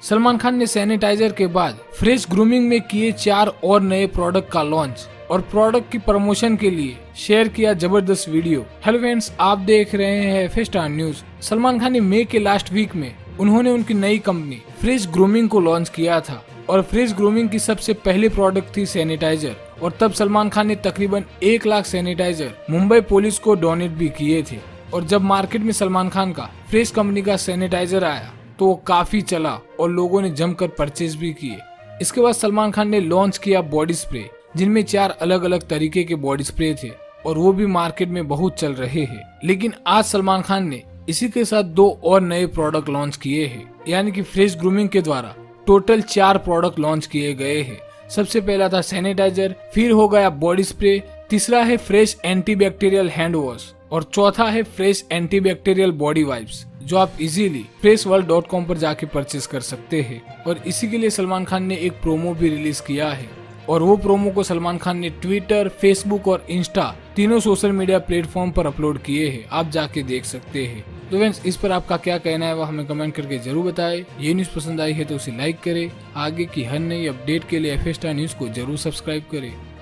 सलमान खान ने सैनिटाइजर के बाद फ्रेश ग्रूमिंग में किए 4 और नए प्रोडक्ट का लॉन्च और प्रोडक्ट की प्रमोशन के लिए शेयर किया जबरदस्त वीडियो। हेलो फ्रेंड्स, आप देख रहे हैं FRSH न्यूज। सलमान खान ने मई के लास्ट वीक में उन्होंने उनकी नई कंपनी फ्रेश ग्रूमिंग को लॉन्च किया था और फ्रेश ग्रूमिंग की सबसे पहली प्रोडक्ट थी सैनिटाइजर। और तब सलमान खान ने तकरीबन 1 लाख सैनिटाइजर मुंबई पुलिस को डोनेट भी किए थे। और जब मार्केट में सलमान खान का फ्रेश कंपनी का सैनिटाइजर आया तो वो काफी चला और लोगों ने जमकर परचेज भी किए। इसके बाद सलमान खान ने लॉन्च किया बॉडी स्प्रे, जिनमें 4 अलग अलग तरीके के बॉडी स्प्रे थे और वो भी मार्केट में बहुत चल रहे हैं। लेकिन आज सलमान खान ने इसी के साथ 2 और नए प्रोडक्ट लॉन्च किए हैं, यानी कि फ्रेश ग्रूमिंग के द्वारा टोटल 4 प्रोडक्ट लॉन्च किए गए हैं। सबसे पहला था सैनिटाइजर, फिर हो गया बॉडी स्प्रे, तीसरा है फ्रेश एंटीबैक्टीरियल हैंड वॉश और चौथा है फ्रेश एंटीबैक्टीरियल बॉडी वाइप्स, जो आप इजीली freshworld.com पर जाके परचेज कर सकते हैं। और इसी के लिए सलमान खान ने एक प्रोमो भी रिलीज किया है और वो प्रोमो को सलमान खान ने ट्विटर, फेसबुक और इंस्टा तीनों सोशल मीडिया प्लेटफॉर्म पर अपलोड किए हैं, आप जाके देख सकते हैं। तो फ्रेंड्स, इस पर आपका क्या कहना है वो हमें कमेंट करके जरूर बताएं। ये न्यूज पसंद आई है तो उसे लाइक करें। आगे की हर नई अपडेट के लिए FRSH न्यूज को जरूर सब्सक्राइब करें।